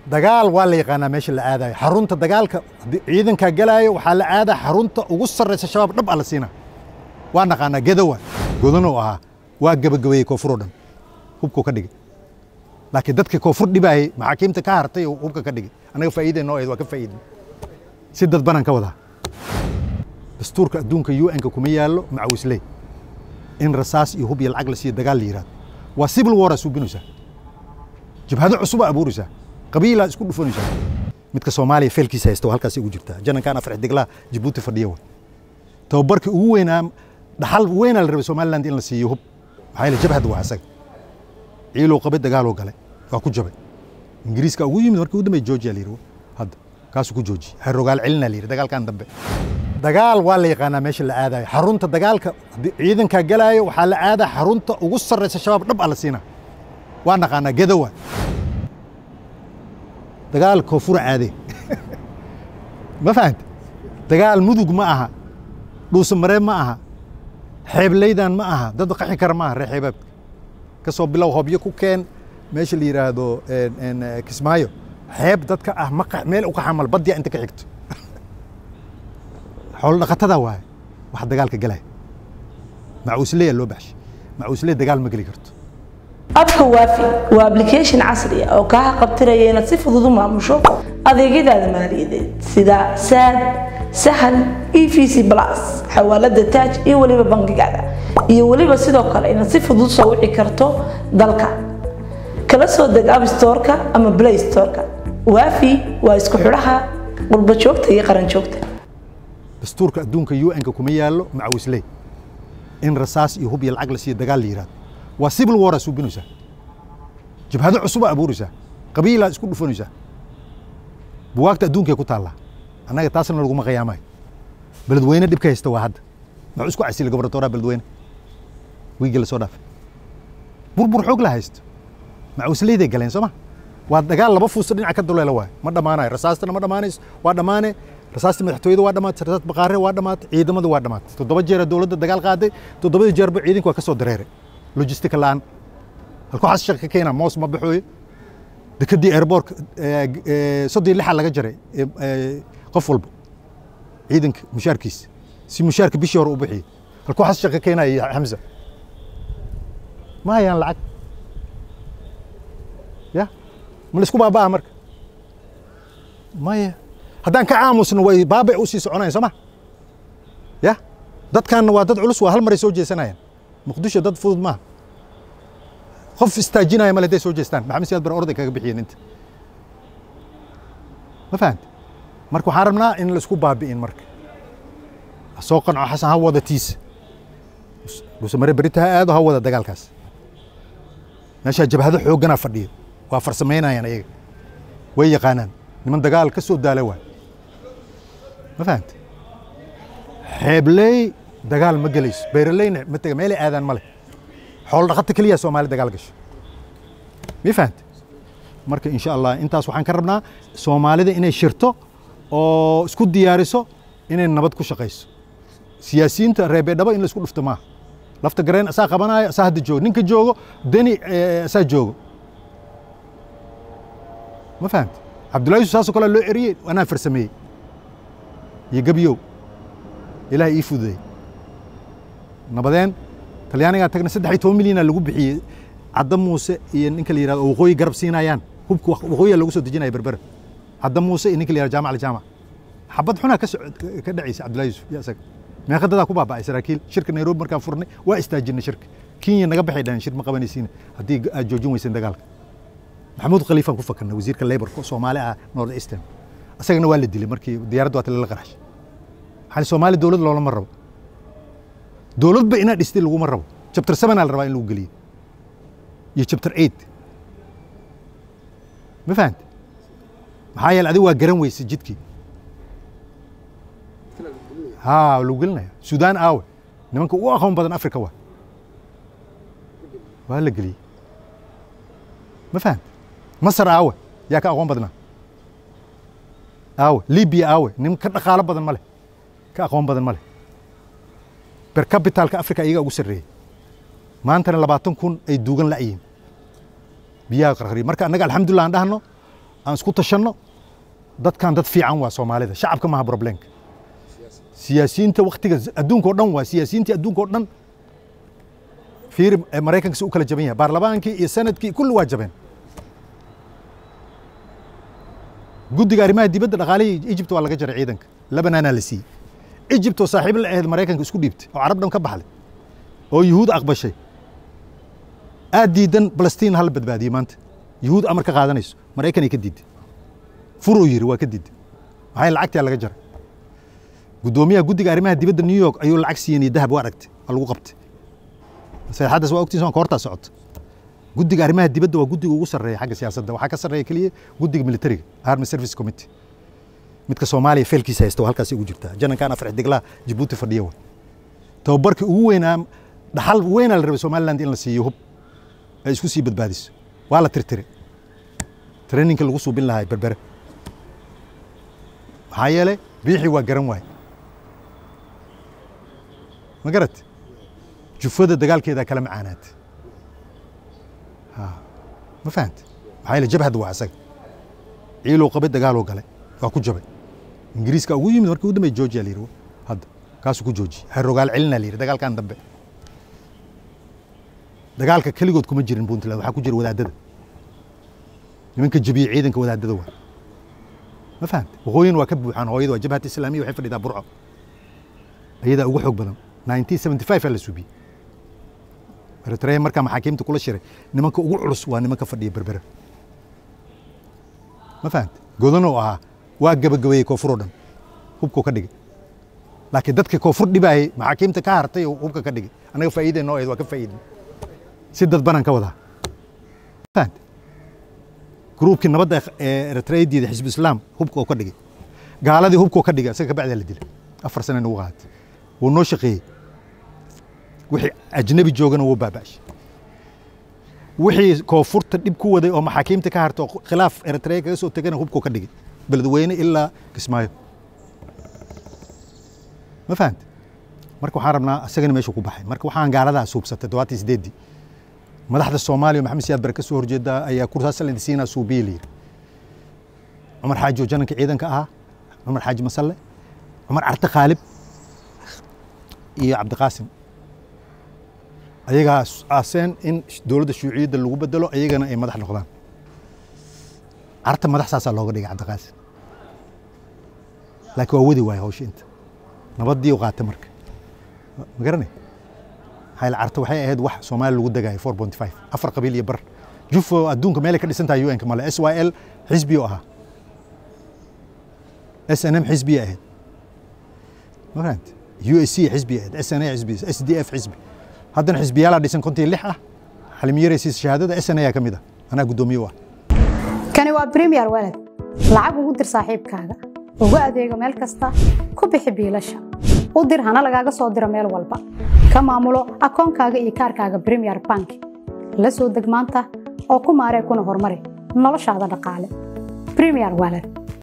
dagaal waa la yaqaanaa meesha la aadayo xarunta dagaalka ciidanka galaayo waxaa la aadaa xarunta ugu sarreysa shabaab dhab ala siina waa naqaanaa gedawa godanoo ahaa waa gabagabeeyey koonfur oo dhan hubkuu ka dhigay laakiin dadka koonfur dhibaayay maxaakiimta ka hartay oo hubka ka dhigay annaga faa'iideen noo eed waa ka faa'iidin si dad banan ka wadaa dastuurka adduunka UN-ka kuma yaallo macawisley in rasaas iyo hub iyo lacag la siiyo dagaal la yiraahdo waa civil war suubinaysaa jabhado cusub abuuraysaa qabiilaa isku dhufanaysaa midka Soomaaliya feelkiisa haysta halkaas ugu jirtaa janankan afar degla Djibouti fadhiyo tababarka ugu weynaa dhaxal weyn la rabay Somaliland in la siiyo hub maxay la jabhad waa asag ciilo qabay dagaal oo galay waa ku jabay ingiriiska ugu yimid markii uu damay Georgia liiro hadda kaas ku jooji hay rogaal cilina liiro dagaalkan dambe dagaal waa la yaqaanaa meesha la aadayo xarunta dagaalka ciidanka galaayo waxaa la aadaa xarunta ugu sarreysa shabaab dhab ala siina waa naqaanaa gedawa dagaal koonfur caade ma fahant dagaal mudug ma aha dhuusa maree ma aha xeeblaydan ma aha dad qaxi kara ma aha reexeebab ka soo bilow hobyo ku keen meesha la yiraahdo Kismaayo xeeb dadka ah ma meel u qaxamal badiya inta ka xigto حول لقطة واحد واحد دجال كجلاه معوسلية اللي بحش معوسلية دجال مقلي كرت أبك وافي وابلكيشن عصري أو كها قبتري نصف ضمن مشو هذا كده المالي سدا ساد سهل EFC بلاس حوالات التاج يولي ببنك قاعدة يولي بس ده قال إن نصف ضد صوعي كرتو ضلك كلا صوت دج أب ستوركا أما بلاي ستوركا وافي واسكحرها والبشوكت هي قرن شوكت dastuurka adduunka UN-ka kuma yaallo macawisley in rasaas iyo hub iyo lacag la siiyo dagaal la yiraahdo waa civil war suubinaysaa jabhado cusub abuuraysaa qabiilaa isku dhufanaysaa buwaagta adduunka ku taala annaga taasna laguma qiyaamay beledweyne dhibka haysta waa hadda ma isku casil gobernatoora beledweyne wiiga la soo dhaaf burbur xoog la haysto macawisleyday galeen Soomaa waa dagaal laba fuusta dhinaca ka duleela waay ma dhamaanayo rasaastana ma dhamaanayso waa dhamaanay rasaasta madaxtooyada waa dhamaatay rasaas baqaare waa dhamaatay ciidamadu waa dhamaatay 7 jeer dawladda dagaal qaaday 7 jeerba ciidanku waa ka soo dareeray logistic laan halka waxa shaqo keena moos ma baxooy dekadii airport sodii lixa laga jaray qof walba ciidanka mushaarkiis si mushaarka bishii hore u bixiyay halka waxa shaqo keena Hamza ma yaan lacag ya ma la isku baabaa marka maya haddaan ka aamusno way baabay u sii soconayaan Soomaa ya dadkan waa dad culus waa hal mar soo jeesanayaan muqdisho dad fudud ma qof istaajinaya maladay soo jeestaan maxamed siyaad bar orday kaga bixiyeen inta ma fahant marka waxaan rabnaa in la isku baabi'in marka soo qanco xasan ha wada tiis dhuusa mare beritaha aad ha wada dagaalkaas meesha jabhado xoogana fadhiyo waa farsameynayaan ayaga way yaqaanaan niman dagaal ka soo daalay waa ما فهمت حبلي دجال ما جليس بيرلين متجملي آذان ماله حول رقت كلية سومالي دجال قش ما فهمت مركب إن شاء الله أنت سبحان كربنا سومالي ده إنه شرطة أو سكود ديارسو إنه نبض كوش قيس سياسيين تربي دبا إنه سكود افتماع لفت جرين أساق بنا أساهد الجو نينك الجو دني أساهد الجو ما فهمت عبد الله يوسف كله لو إري وأنا فرسمي يجبيو إلى يفوذي نبضين تلياني قاعد 3 مليون اللي بحي عدم موسى إنك اللي يرى وقوي قرب سينايان وقوي اللي وصل تجينا يبربر عدم موسى إنك اللي يرى جامعة الجامعة حبض حنا كده عيسى عبد الله يوسف يا سك ما أخذ ذاك بابا إسرائيل شركة نيروبي مركب فرني واستأجرنا شركة كين نجاب حيدان شركة مقابل سين هدي جوجون ويسند قال محمود خليفة كفكرنا وزير كالليبر صومالي نورد إيسترن أسألنا والدي اللي مركي ديار دوات اللي قرحش حال سومالي دولة لولا مرة دولة بينا ديستيل لو مرة chapter 7 على الرواية اللي قليل ي chapter 8 ما فهمت هاي العدوة جرنوي سجدكي ها لو قلنا السودان آوي نمك واقعهم بدن أفريقيا وهلا قليل ما فهمت مصر آوي يا كأقوم بدنا آوي ليبيا آوي نمك دخالة بدن ماله كأقوم بدن ماله بير كابيتال كأفريقيا إيجا وسرّي ما أنتنا لبعضهم كون أي دوغن لأيين بيا قرقري مركا نقال الحمد لله عندنا aan isku tashanno dadkan dad fiican waa Soomaalida shacabka ma aha problemka siyaasiyiinta waqtiga adduunka oo dhan waa siyaasiyiinta adduunka oo dhan fiir Mareykanka si u kala jaban yahay baarlamaankii iyo sanadkii kullu waa jabeen guddiga arrimaha dibadda dhaqaalihii Egypt waa laga jaray ciidanka Lebanon la siiyay Egypt oo saaxiib la ahayd Mareykanka isku dhiibtay oo carab dhan ka baxday oo yuhuud aqbashay aad diidan Palestine hal badbaadiyay maanta yuhuud amar ka qaadanayso Mareykan ay ka diiday furo yiri waa ka diiday waxay lacagtii laga jaray gudoomiyaha guddiga arrimaha dibadda New York ayuu lacag siiyay dahab waa aragtay lagu qabtay saxaadaas waa ogtiisaan koorta socod guddiga arrimaha dibadda waa guddiga ugu sareeya xagga siyaasadda waxa ka sareeya kaliya guddiga militariga Army Service Committee midka Soomaaliya feelkiisa haysto halkaas ugu jirta janankan afar xidigla Djibouti fadhiyo tababarkii ugu weynaa dhaxal weyn la rabay Somaliland in la siiyo hub ay isku sii badbaadiso waa la tirtiray trainingka lagu suubin lahaa berbere maxaa yeelay biixi waa garan waay ma garat jufada dagaalkeeda kala macaanaad ma fahant maxaa yeelay jabhad waa asaga ciilo qabay dagaal oo galay waa ku jabay ingiriiska ugu yimid markii uu damay Georgia liiro hadda kaas ku jooji hay rogaal cilina liiro dagaalkan dambe dagaalka kaligood kuma jirin Puntland waxa ku jira wadaadada nimanka jabiye ciidanka wadaadada waa ma fahant waqooyin waa ka buuxaan hooyada waa jabhad islaamiya waxay fadhidaa burco ayada ugu xoog badan 1975 la suubi Eritrea marka maxaakiimta kula shiray nimanka ugu culus waa nimanka fadhiya berbera ma fahant godan oo ah waa gabagabeeyay koonfur oo dhan hubka ka dhigay laakiin dadka koonfur dhibay maxaakiimta ka hartay oo hubka ka dhigay anaga faa'iido noo waa ka faa'iido si dad banan ka wada fahant groupkii nabadda ee Eritrea diiday xisbi islaam hubka oo ka dhigay gaaladii hubka oo ka dhigay asaga bacda la dilay 4 sano ugu qaatay wuu noo shaqeeyay wixii ajnabi joogana wuu baabaashay wixii koonfurta dib ku waday oo maxaakiimta ka harto khilaaf Eritrea kaga soo tagana hubka ka dhigay beledweyne ilaa Kismaayo ma fahant marka waxaan rabnaa asagana meesha ku baxay marka waxaan gaalada suubsatay 28 madaxda Soomaaliya Maxamed Siyaad Barre ka soo horjeeda ayaa kursaas la dhisina suubiili Umar Xaaji jananka ciidanka ah Umar Xaaji Masalle Umar Arta Khalib iyo Cabdiqaasim ayaga aaseen in dawladda shuuciyada lagu bedelo ayagana ay madax noqdaan arta madax saasa looga dhigay Cabdiqaasim laakiin waa wadi waay hawsha inta nabadii u qaatay marka ma garanay hayl arta waxay ahayd wax Soomaali lagu dagaay 4.5 afar qabiil iyo bar jufo adduunka meel ka dhisan tahay UN ka male SYL xisbi oo aha SNM xisbi ahayd ma fahant USC xisbi ahayd SNA xisbi SDF xisbi haddana xisbiyaal dhisan kontii 6 ah xalmiyiraysiis shahaadada SNA ka mid ah ana gudoomiye ah kani waa Premier Wallet lacag ugu dir saaxiibkaaga ugu adeego meel kasta ku bixi biilasha u dir hana lagaaga soo diro meel walba ka maamulo akoonkaaga iyo kaarkaaga Premier Bank la soo deg maanta oo ku maaree kuna horumari noloshaada dhaqaale Premier Wallet